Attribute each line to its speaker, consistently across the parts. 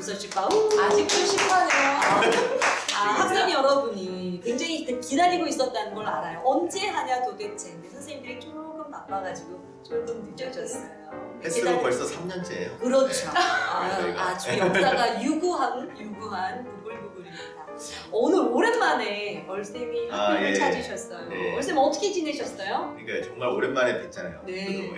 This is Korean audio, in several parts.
Speaker 1: 벌써 10화.
Speaker 2: 아직도 10화네요.
Speaker 1: 학생 여러분이 굉장히 기다리고 있었다는 걸 알아요. 언제 하냐 도대체. 근데 선생님들이 조금 바빠가지고 조금 늦어졌어요.
Speaker 3: 횟수로 벌써 3년째예요.
Speaker 1: 그렇죠.
Speaker 3: 네.
Speaker 1: 아주 역사가 유구한 부글부글입니다. 오늘 오랜만에 얼쌤이 학교를
Speaker 3: 예.
Speaker 1: 찾으셨어요.
Speaker 3: 네.
Speaker 1: 얼쌤 어떻게 지내셨어요?
Speaker 3: 그러니까 정말 오랜만에 뵀잖아요.
Speaker 1: 네.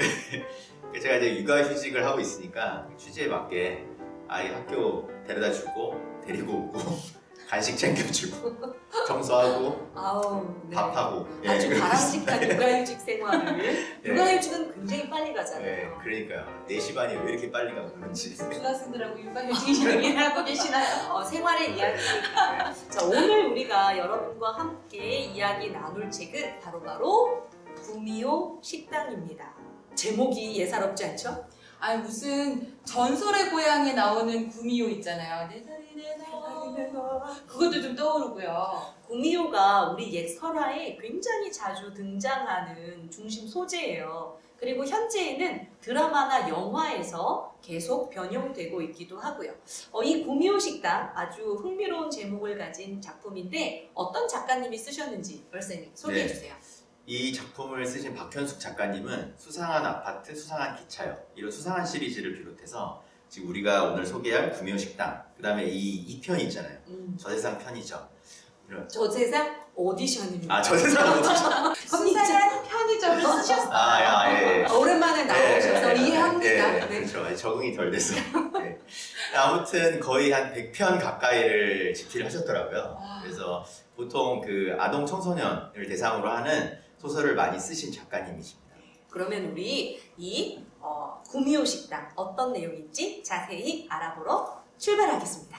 Speaker 3: 제가 이제 육아휴직을 하고 있으니까 취지에 맞게 아이 학교 데려다 주고 데리고 오고 간식 챙겨주고 청소하고
Speaker 1: 네.
Speaker 3: 밥하고
Speaker 1: 아주 바람직한 육아휴직 생활을
Speaker 3: 네.
Speaker 1: 육아휴직은 굉장히 빨리
Speaker 3: 네,
Speaker 1: 가잖아요.
Speaker 3: 그러니까요. 4시 반이 왜 이렇게 빨리 가고 그런지.
Speaker 2: 중학생들하고 육아휴직 얘기하고 계시나요?
Speaker 1: 생활의 이야기니까. 자, 오늘 우리가 여러분과 함께 이야기 나눌 책은 바로 구미호 식당입니다. 제목이 예사롭지 않죠?
Speaker 2: 아니 무슨 전설의 고향에 나오는 구미호 있잖아요. 내 다리 내 너. 그것도 좀 떠오르고요.
Speaker 1: 구미호가 우리 옛 설화에 굉장히 자주 등장하는 중심 소재예요. 그리고 현재에는 드라마나 영화에서 계속 변형되고 있기도 하고요. 이 구미호 식당 아주 흥미로운 제목을 가진 작품인데 어떤 작가님이 쓰셨는지 얼쌤이 소개해 주세요.
Speaker 3: 이 작품을 쓰신 박현숙 작가님은 수상한 아파트, 수상한 기차역 이런 수상한 시리즈를 비롯해서 지금 우리가 오늘 소개할 구미호 식당 그 다음에 이 편이 있잖아요. 저세상 편의점 이런.
Speaker 1: 저세상 오디션입니다.
Speaker 3: 저세상 오디션.
Speaker 2: 수상한 편의점을 쓰셨어요.
Speaker 3: 예.
Speaker 1: 오랜만에 나오셔서 이해합니다.
Speaker 3: 네. 그렇죠. 적응이 덜 돼서. 네. 아무튼 거의 한 100편 가까이를 집필을 하셨더라고요. 그래서 보통 그 아동 청소년을 대상으로 하는 소설을 많이 쓰신 작가님이십니다.
Speaker 1: 그러면 우리 이 구미호 식당 어떤 내용인지 자세히 알아보러 출발하겠습니다.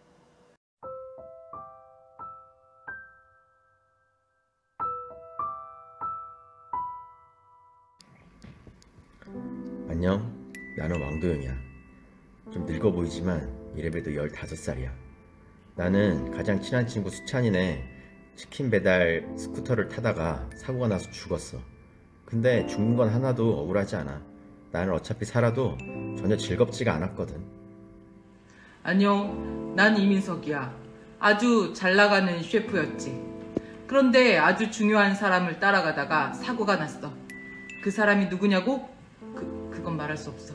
Speaker 3: 안녕, 나는 왕도영이야. 좀 늙어 보이지만 이래봬도 15살이야. 나는 가장 친한 친구 수찬이네 치킨 배달 스쿠터를 타다가 사고가 나서 죽었어. 근데 죽는 건 하나도 억울하지 않아. 나는 어차피 살아도 전혀 즐겁지가 않았거든.
Speaker 4: 안녕, 난 이민석이야. 아주 잘 나가는 셰프였지. 그런데 아주 중요한 사람을 따라가다가 사고가 났어. 그 사람이 누구냐고? 그건 말할 수 없어.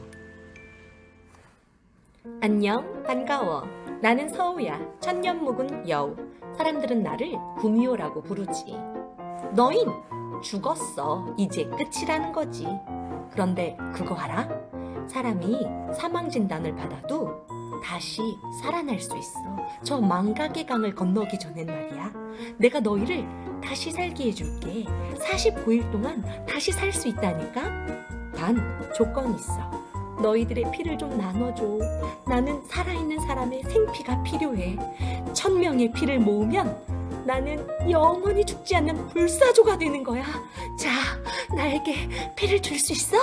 Speaker 5: 안녕, 반가워. 나는 서우야. 천년 묵은 여우. 사람들은 나를 구미호라고 부르지. 너흰 죽었어. 이제 끝이라는 거지. 그런데 그거 알아? 사람이 사망 진단을 받아도 다시 살아날 수 있어. 저 망각의 강을 건너기 전엔 말이야. 내가 너희를 다시 살게 해줄게. 49일 동안 다시 살 수 있다니까? 단 조건이 있어. 너희들의 피를 좀 나눠줘. 나는 살아있는 사람의 생피가 필요해. 1000명의 피를 모으면 나는 영원히 죽지 않는 불사조가 되는 거야. 자, 나에게 피를 줄 수 있어?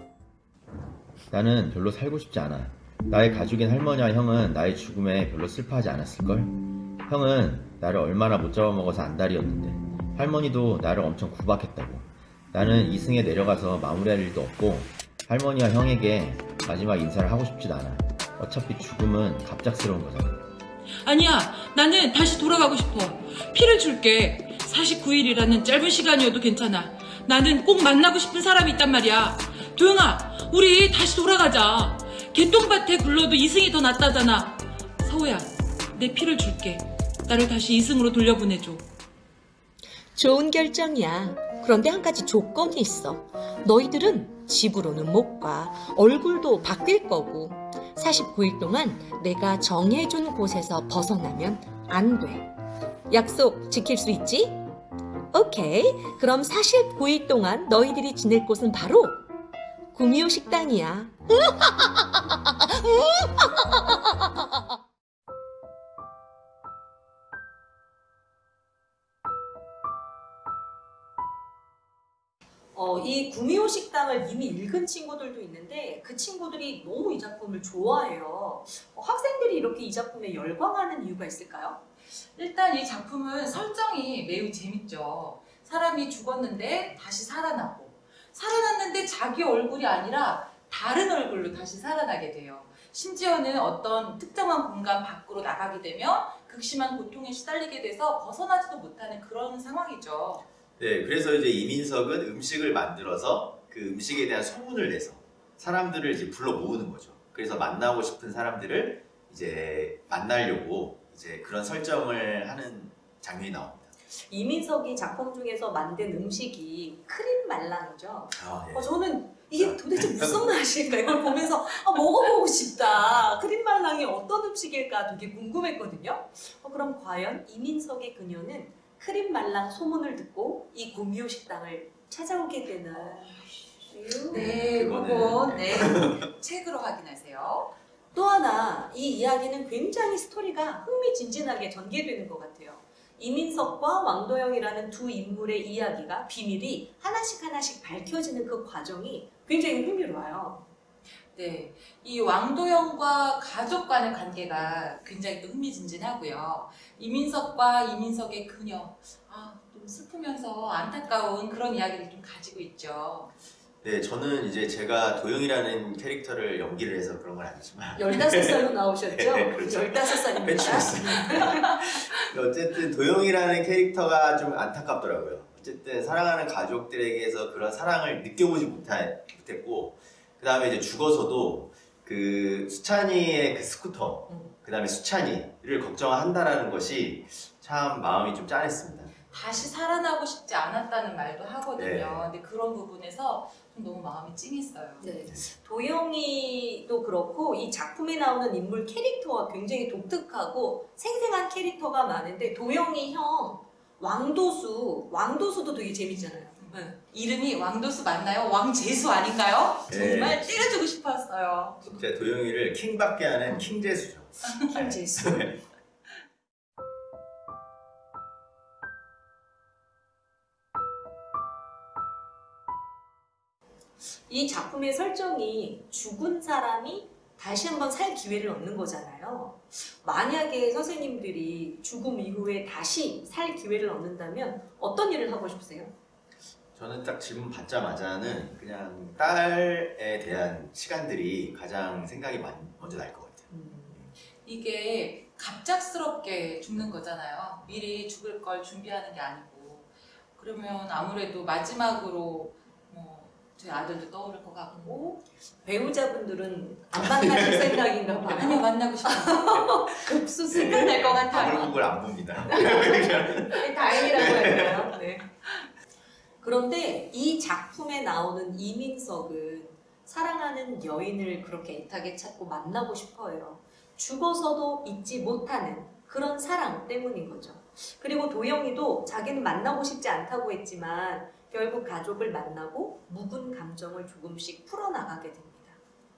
Speaker 3: 나는 별로 살고 싶지 않아. 나의 가족인 할머니와 형은 나의 죽음에 별로 슬퍼하지 않았을걸? 형은 나를 얼마나 못 잡아먹어서 안달이었는데 할머니도 나를 엄청 구박했다고. 나는 이승에 내려가서 마무리할 일도 없고 할머니와 형에게 마지막 인사를 하고 싶지도 않아. 어차피 죽음은 갑작스러운 거잖아.
Speaker 4: 아니야, 나는 다시 돌아가고 싶어. 피를 줄게. 49일이라는 짧은 시간이어도 괜찮아. 나는 꼭 만나고 싶은 사람이 있단 말이야. 도영아, 우리 다시 돌아가자. 개똥밭에 굴러도 이승이 더 낫다잖아. 서우야, 내 피를 줄게. 나를 다시 이승으로 돌려보내줘.
Speaker 5: 좋은 결정이야. 그런데 한 가지 조건이 있어. 너희들은 집으로는 못 가. 얼굴도 바뀔 거고. 49일 동안 내가 정해준 곳에서 벗어나면 안 돼. 약속 지킬 수 있지? 오케이. 그럼 49일 동안 너희들이 지낼 곳은 바로 구미호 식당이야.
Speaker 1: 이 구미호 식당을 이미 읽은 친구들도 있는데 그 친구들이 너무 이 작품을 좋아해요. 학생들이 이렇게 이 작품에 열광하는 이유가 있을까요?
Speaker 2: 일단 이 작품은 설정이 매우 재밌죠. 사람이 죽었는데 다시 살아나고 살아났는데 자기 얼굴이 아니라 다른 얼굴로 다시 살아나게 돼요. 심지어는 어떤 특정한 공간 밖으로 나가게 되면 극심한 고통에 시달리게 돼서 벗어나지도 못하는 그런 상황이죠.
Speaker 3: 네, 그래서 이제 이민석은 음식을 만들어서 그 음식에 대한 소문을 내서 사람들을 이제 불러 모으는 거죠. 그래서 만나고 싶은 사람들을 이제 만나려고 이제 그런 설정을 하는 장면이 나옵니다.
Speaker 1: 이민석이 작품 중에서 만든 음식이 크림 말랑이죠.
Speaker 3: 아, 네.
Speaker 1: 저는 이게 도대체 무슨 맛일까 이걸 보면서 먹어보고 싶다. 크림 말랑이 어떤 음식일까 되게 궁금했거든요. 그럼 과연 이민석의 그녀는 크림 말랑 소문을 듣고 이 구미호 식당을 찾아오게 되나요?
Speaker 2: 네, 그건 네, 책으로 확인하세요.
Speaker 1: 또 하나 이 이야기는 굉장히 스토리가 흥미진진하게 전개되는 것 같아요. 이민석과 왕도영이라는 두 인물의 이야기가 비밀이 하나씩 밝혀지는 그 과정이 굉장히 흥미로워요.
Speaker 2: 네, 이 왕도영과 가족 간의 관계가 굉장히 또 흥미진진하고요. 이민석과 이민석의 그녀, 좀 슬프면서 안타까운 그런 이야기를 좀 가지고 있죠.
Speaker 3: 네, 저는 이제 제가 도영이라는 캐릭터를 연기를 해서 그런 건 아니지만
Speaker 1: 15살로 나오셨죠?
Speaker 3: 네, 그렇죠.
Speaker 1: 15살입니다.
Speaker 3: 빼주셨습니다. 어쨌든 도영이라는 캐릭터가 좀 안타깝더라고요. 어쨌든 사랑하는 가족들에게서 그런 사랑을 느껴보지 못했고 그 다음에 이제 죽어서도 그 수찬이의 그 스쿠터 그 다음에 수찬이를 걱정한다라는 것이 참 마음이 좀 짠했습니다.
Speaker 2: 다시 살아나고 싶지 않았다는 말도 하거든요.
Speaker 3: 네.
Speaker 2: 근데 그런 부분에서 좀 너무 마음이 찡했어요.
Speaker 1: 네. 도영이도 그렇고 이 작품에 나오는 인물 캐릭터가 굉장히 독특하고 생생한 캐릭터가 많은데 도영이 형 왕도수도 되게 재밌잖아요. 네.
Speaker 2: 이름이 왕도수 맞나요? 왕재수 아닌가요?
Speaker 3: 네.
Speaker 2: 정말 때려주고 싶었어요.
Speaker 3: 진짜 도영이를 킹받게 하는 킹제수죠.
Speaker 1: 김재수. 이 작품의 설정이 죽은 사람이 다시 한번 살 기회를 얻는 거잖아요. 만약에 선생님들이 죽음 이후에 다시 살 기회를 얻는다면 어떤 일을 하고 싶으세요?
Speaker 3: 저는 딱 질문 받자마자는 그냥 딸에 대한 시간들이 가장 생각이 먼저 날 것 같아요.
Speaker 2: 이게 갑작스럽게 죽는 거잖아요. 미리 죽을 걸 준비하는 게 아니고. 그러면 아무래도 마지막으로 제 아들도 떠오를 것 같고.
Speaker 1: 배우자분들은 안 만나실 생각인가 봐요.
Speaker 2: 아니요, 만나고 싶어요.
Speaker 1: 급수술가 될 것 같아요.
Speaker 3: 아무런 안 봅니다.
Speaker 1: 다행이라고 할까요? 네. 그런데 이 작품에 나오는 이민석은 사랑하는 여인을 그렇게 애타게 찾고 만나고 싶어해요. 죽어서도 잊지 못하는 그런 사랑 때문인 거죠. 그리고 도영이도 자기는 만나고 싶지 않다고 했지만 결국 가족을 만나고 묵은 감정을 조금씩 풀어나가게 됩니다.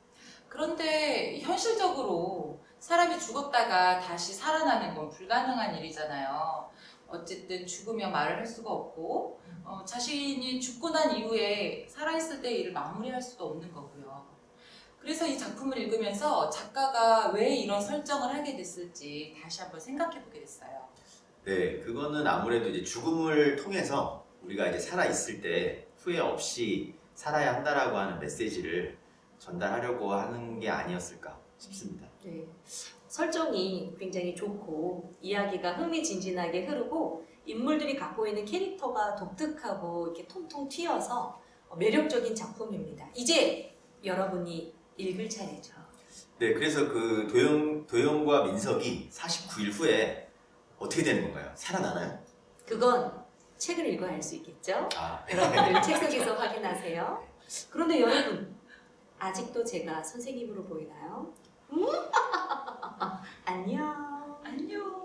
Speaker 2: 그런데 현실적으로 사람이 죽었다가 다시 살아나는 건 불가능한 일이잖아요. 어쨌든 죽으면 말을 할 수가 없고 자신이 죽고 난 이후에 살아있을 때 일을 마무리할 수도 없는 거고요. 그래서 이 작품을 읽으면서 작가가 왜 이런 설정을 하게 됐을지 다시 한번 생각해 보게 됐어요.
Speaker 3: 네, 그거는 아무래도 이제 죽음을 통해서 우리가 이제 살아있을 때 후회 없이 살아야 한다라고 하는 메시지를 전달하려고 하는 게 아니었을까 싶습니다.
Speaker 1: 네. 설정이 굉장히 좋고 이야기가 흥미진진하게 흐르고 인물들이 갖고 있는 캐릭터가 독특하고 이렇게 통통 튀어서 매력적인 작품입니다. 이제 여러분이 읽을 차례죠.
Speaker 3: 네, 그래서 그 도영과 민석이 49일 후에 어떻게 되는 건가요? 살아나나요?
Speaker 1: 그건 책을 읽어야 할 수 있겠죠?
Speaker 3: 아,
Speaker 1: 여러분들 책 속에서 확인하세요. 그런데 여러분, 아직도 제가 선생님으로 보이나요? 안녕.
Speaker 2: 안녕.